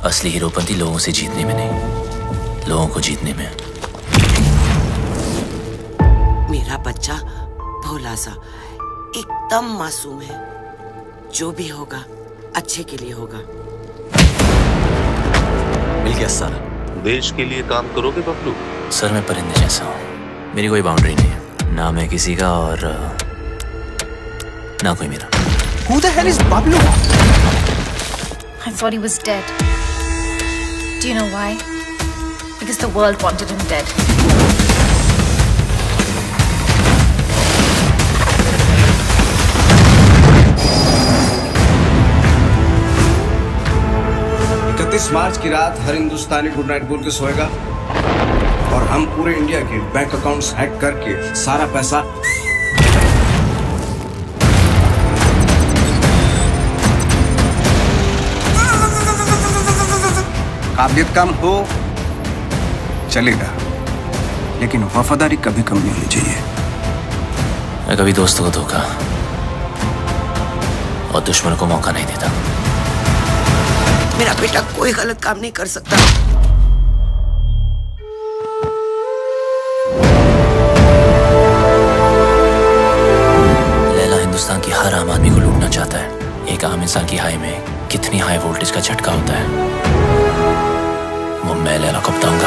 असली हीरोपंती लोगों से जीतने में नहीं, लोगों को जीतने में। मेरा बच्चा भोला सा एकदम मासूम है। जो भी होगा अच्छे के लिए होगा। मिल गया सर। देश के लिए काम करोगे बबलू? सर मैं परिंदे जैसा हूँ, मेरी कोई बाउंड्री नहीं है, ना मैं किसी का और ना कोई मेरा। Who the hell is Bablu? I thought he was dead. Do you know why? Because the world wanted him dead. मार्च की रात हर हिंदुस्तानी गुड नाइट बोल के सोएगा और हम पूरे इंडिया के बैंक अकाउंट्स हैक करके सारा पैसा काबिलियत कम हो चलेगा, लेकिन वफादारी कभी कम नहीं होनी चाहिए। मैं कभी दोस्तों को धोखा और दुश्मनों को मौका नहीं देता। मेरा बेटा कोई गलत काम नहीं कर सकता। लैला हिंदुस्तान की हर आम आदमी को लूटना चाहता है। एक आम इंसान की हाई में कितनी हाई वोल्टेज का झटका होता है, वो मैं लैला को बताऊंगा।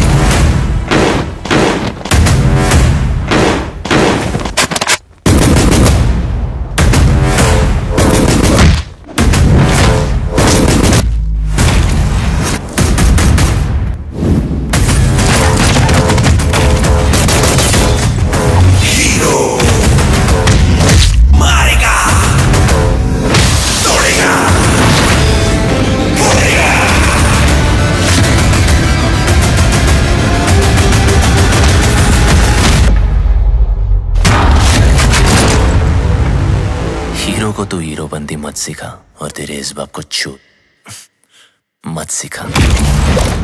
हीरो को तू हीरोबंदी मत सिखा और तेरे इस बाप को छू मत सिखा।